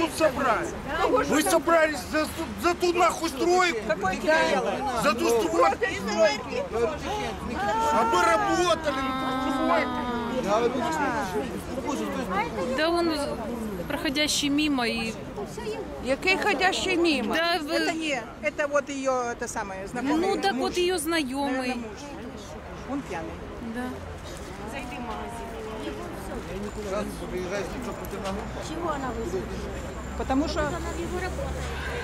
тут собрались? Вы собрались за ту нахуй стройку? Какой Кирилл? За ту стройку? А мы работали на ту стройку. Да он проходящий мимо и... Який ходящий мимо? Да, Это не, это вот ее, это самое, знакомый. ну так муж, вот ее наверное, знакомый. муж. Он пьяный. Да. Потому что